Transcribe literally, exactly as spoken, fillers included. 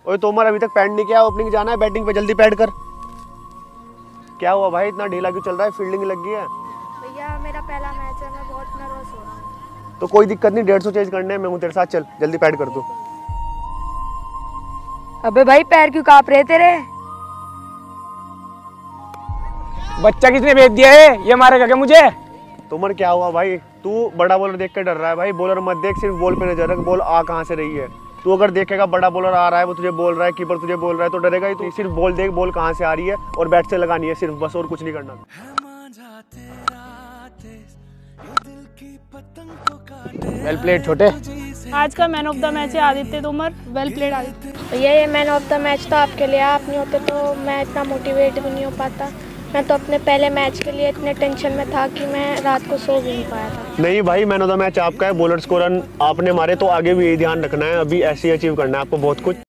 ओए तोमर अभी तक पैड नहीं किया, ओपनिंग जाना है, बैटिंग पे जल्दी पैड कर। क्या हुआ भाई, इतना ढीला क्यों चल रहा है? फील्डिंग लग गई है? भैया मेरा पहला मैच है, मैं बहुत नर्वस हो रहा हूँ। तो कोई दिक्कत नहीं, डेढ़ सौ चेंज करने हैं, मैं हूँ तेरे साथ, चल जल्दी पैड कर दो। अबे भाई पैर क्यों कांप रहे तेरे? बच्चा किसने भेज दिया है? ये मारेगा क्या मुझे? तोमर क्या हुआ भाई? तू बड़ा बॉलर देख कर डर रहा है भाई। बॉलर मत देख, सिर्फ बॉल पे नजर रख, बॉल आ कहाँ से रही है। तू अगर देखेगा बड़ा बॉलर आ रहा है, वो तुझे बोल रहा है, कीपर तुझे बोल रहा है, तो डरेगा ही। तू सिर्फ बॉल देख, बॉल कहाँ से आ रही है और बैट से लगानी है सिर्फ, बस और कुछ नहीं करना। वेल प्लेड छोटे। आज का मैन ऑफ द मैच है आदित्य तोमर। Well played Aditya. भैया ये मैन ऑफ द मैच तो आपके लिए, आप नहीं होते तो मैं इतना मोटिवेट भी नहीं हो पाता। मैं तो अपने पहले मैच के लिए इतने टेंशन में था कि मैं रात को सो भी नहीं पाया था। नहीं भाई, मैन ऑफ द मैच आपका है। बॉलर्स को रन आपने मारे तो आगे भी यही ध्यान रखना है, अभी ऐसे ही अचीव करना है आपको बहुत कुछ।